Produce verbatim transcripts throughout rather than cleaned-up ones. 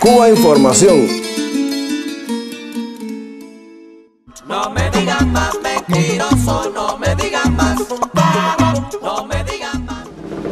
Cuba Información. No me digan más mentiroso, no me digan más, no me digan más.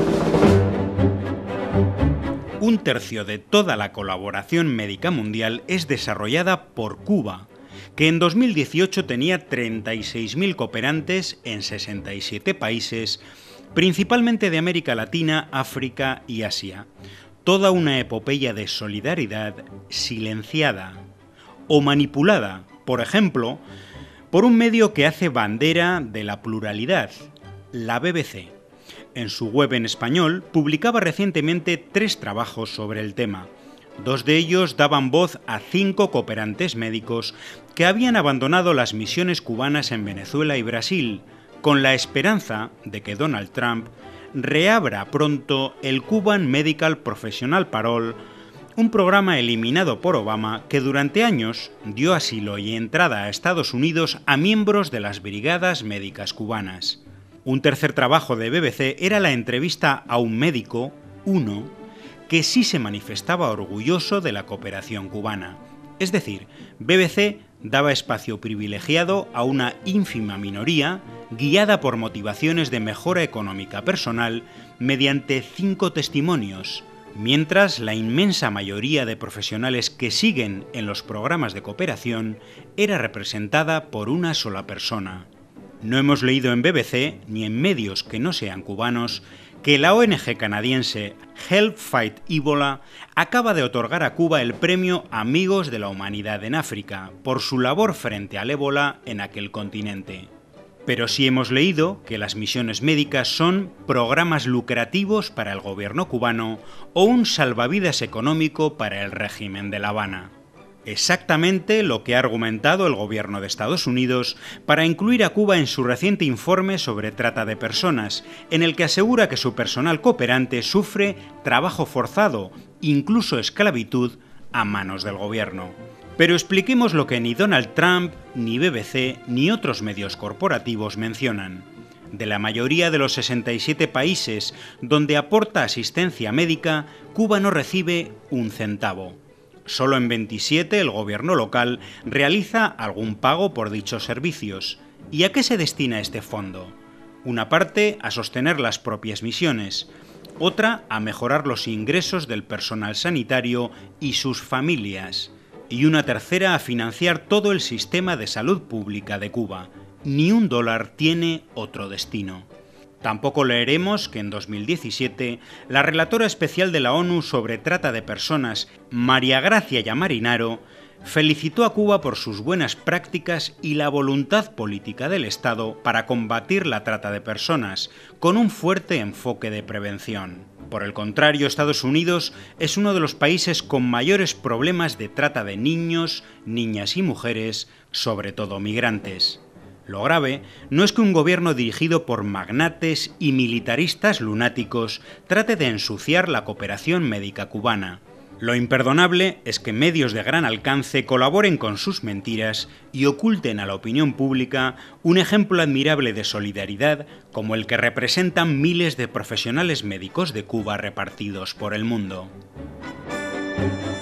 Un tercio de toda la colaboración médica mundial es desarrollada por Cuba, que en dos mil dieciocho tenía treinta y seis mil cooperantes en sesenta y siete países, principalmente de América Latina, África y Asia. Toda una epopeya de solidaridad silenciada o manipulada, por ejemplo, por un medio que hace bandera de la pluralidad, la B B C. En su web en español publicaba recientemente tres trabajos sobre el tema. Dos de ellos daban voz a cinco cooperantes médicos que habían abandonado las misiones cubanas en Venezuela y Brasil, con la esperanza de que Donald Trump reabra pronto el Cuban Medical Professional Parole, un programa eliminado por Obama que durante años dio asilo y entrada a Estados Unidos a miembros de las brigadas médicas cubanas. Un tercer trabajo de B B C era la entrevista a un médico, uno, que sí se manifestaba orgulloso de la cooperación cubana. Es decir, B B C daba espacio privilegiado a una ínfima minoría guiada por motivaciones de mejora económica personal mediante cinco testimonios, mientras la inmensa mayoría de profesionales que siguen en los programas de cooperación era representada por una sola persona. No hemos leído en B B C, ni en medios que no sean cubanos, que la O N G canadiense Help Fight Ebola acaba de otorgar a Cuba el premio Amigos de la Humanidad en África por su labor frente al ébola en aquel continente. Pero sí hemos leído que las misiones médicas son programas lucrativos para el gobierno cubano o un salvavidas económico para el régimen de La Habana. Exactamente lo que ha argumentado el gobierno de Estados Unidos para incluir a Cuba en su reciente informe sobre trata de personas, en el que asegura que su personal cooperante sufre trabajo forzado, incluso esclavitud, a manos del gobierno. Pero expliquemos lo que ni Donald Trump, ni B B C, ni otros medios corporativos mencionan. De la mayoría de los sesenta y siete países donde aporta asistencia médica, Cuba no recibe un centavo. Solo en veintisiete el gobierno local realiza algún pago por dichos servicios. ¿Y a qué se destina este fondo? Una parte a sostener las propias misiones, otra a mejorar los ingresos del personal sanitario y sus familias, y una tercera a financiar todo el sistema de salud pública de Cuba. Ni un dólar tiene otro destino. Tampoco leeremos que en dos mil diecisiete la relatora especial de la ONU sobre trata de personas, María Gracia Yamarinaro, felicitó a Cuba por sus buenas prácticas y la voluntad política del Estado para combatir la trata de personas, con un fuerte enfoque de prevención. Por el contrario, Estados Unidos es uno de los países con mayores problemas de trata de niños, niñas y mujeres, sobre todo migrantes. Lo grave no es que un gobierno dirigido por magnates y militaristas lunáticos trate de ensuciar la cooperación médica cubana. Lo imperdonable es que medios de gran alcance colaboren con sus mentiras y oculten a la opinión pública un ejemplo admirable de solidaridad como el que representan miles de profesionales médicos de Cuba repartidos por el mundo.